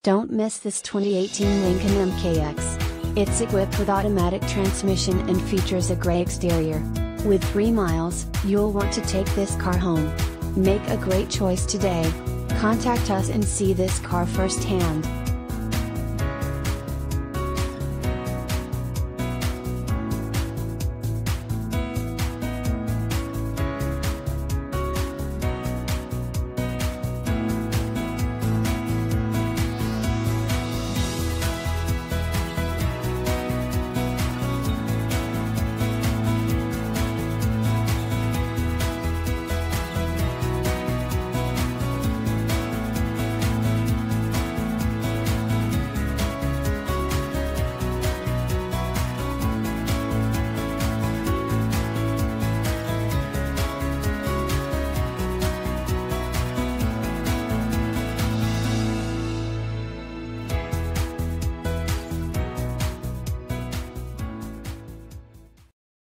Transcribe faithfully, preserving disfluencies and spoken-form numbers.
Don't miss this twenty eighteen Lincoln M K X. It's equipped with automatic transmission and features a gray exterior. With three miles, you'll want to take this car home. Make a great choice today. Contact us and see this car firsthand.